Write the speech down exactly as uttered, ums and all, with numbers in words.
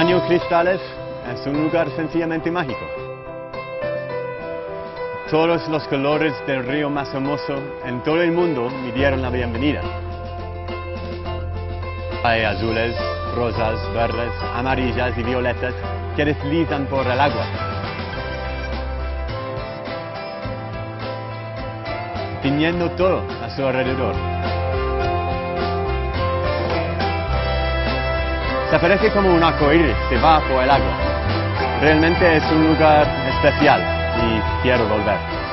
Baño Cristales es un lugar sencillamente mágico. Todos los colores del río más hermoso en todo el mundo me dieron la bienvenida. Hay azules, rosas, verdes, amarillas y violetas que deslizan por el agua. Tiñendo todo a su alrededor. Se parece como un arcoíris que va por el agua. Realmente es un lugar especial y quiero volver.